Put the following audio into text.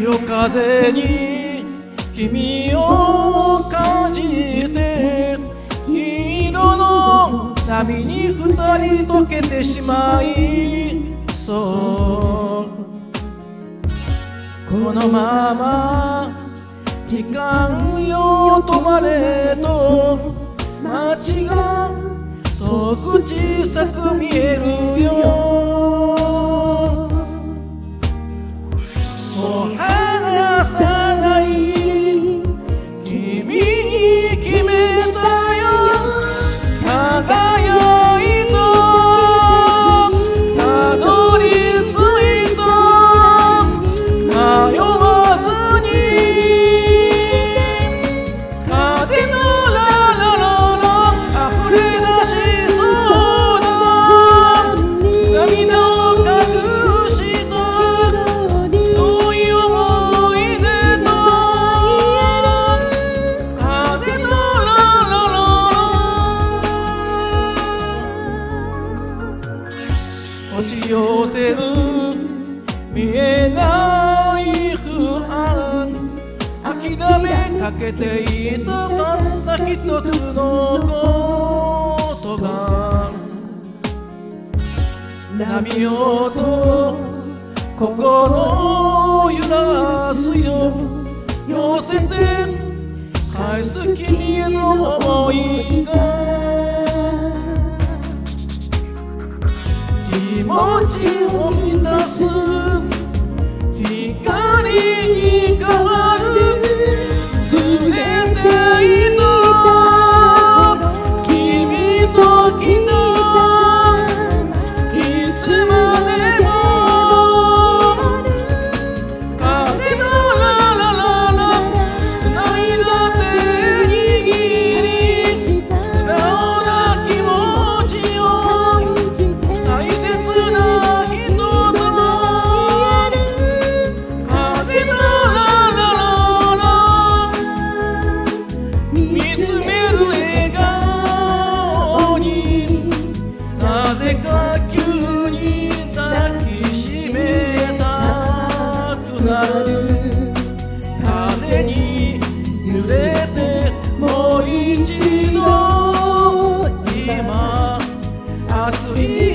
夜風に君を感じて、黄色の波に二人溶けてしまいそう。このまま時間よ止まれと、街が遠く小さく見えるよ。もう離さない君に決めたよ。輝いたたどり着いた迷わずに。風のララララ溢れ出しそうな涙を隠した遠い思い出と。風のラララ押し寄せる見えない不安、諦めかけていたたった一つのことが、波音心を揺らすよ。寄せて返す君への想いが気持ちを満たす光に変わる。連れていた君と来たいつまでも。風のララララ繋いだ手握り、素直な気持ちを大切な人と。風のララララ見つめる笑顔になぜか急に抱きしめたくなる。風に揺れてもう一度今熱い